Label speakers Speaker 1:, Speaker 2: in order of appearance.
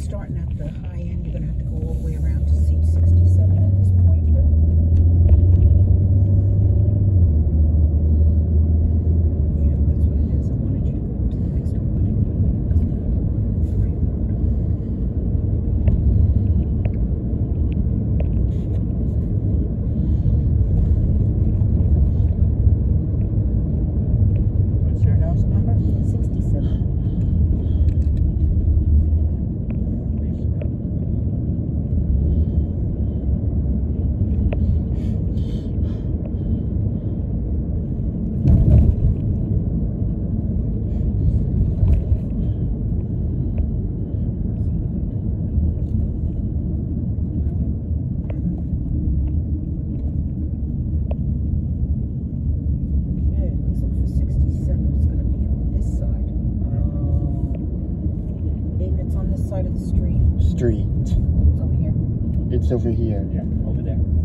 Speaker 1: starting at the high end, you're gonna have to go all the way around to seat 67 at this point, but yeah, that's what it is. I wanted you to go to the next opening.
Speaker 2: What's your house number?
Speaker 1: 67. Side of the street.
Speaker 2: Street.
Speaker 1: It's over here.
Speaker 2: It's over here. Yeah, over there.